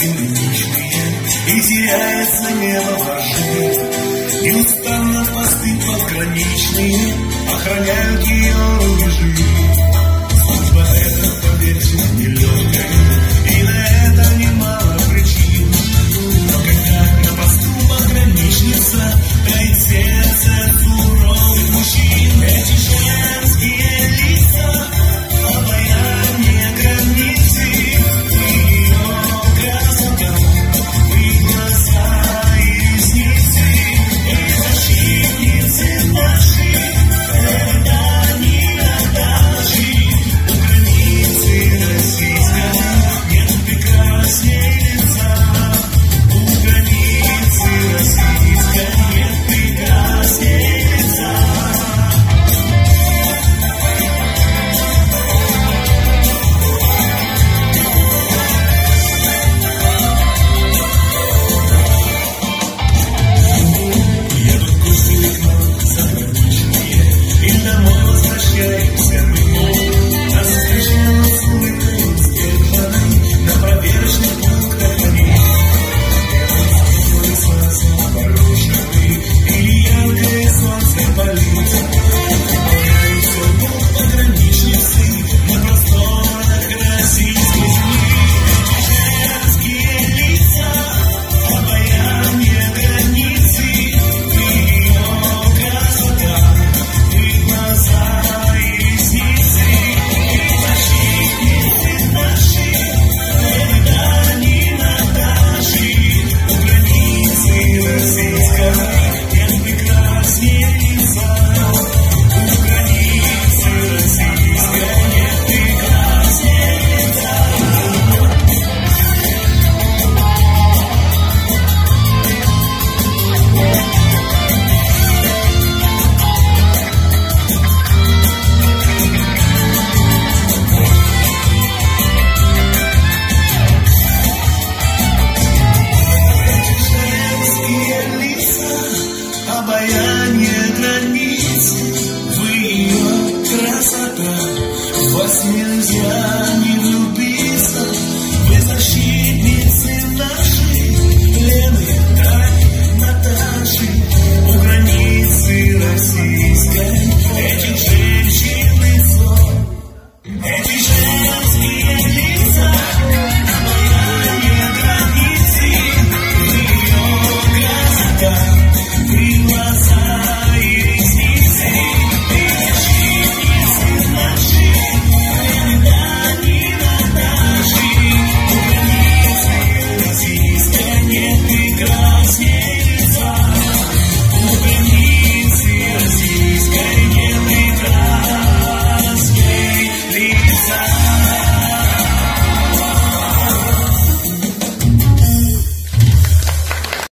земляничные, и теряется небо воржи. Неустанно посты пограничные охраняют ее рубежи. Служба эта, поверьте, нелегкая, и на это немало причин. Но когда на посту пограничница таит сердце суровых мужчин, эти женские лица обаяние границы, ее красота, и глаза, и ресницы, и защитницы наши, это не отдашь. У границы российской нет прекрасней лица. У границы российской нет прекрасней лица. Едут гости к нам заграничные, и домой возвращаемся мы. Нас встречают с улыбкой сдержанной, на проверочных пунктах они. Солнце порушены, и яркое солнце палит. Выполняются Бог пограничницы на просторах российской земли. Женские лица, обаяние границы, ее красота, и глаза, и ресницы, и защитницы наши, это не Наташи. У границы российской нет прекрасней лица. У границы российской нет прекрасней лица. Женские лица, обаяние границ, вы ее красота, вас нельзя не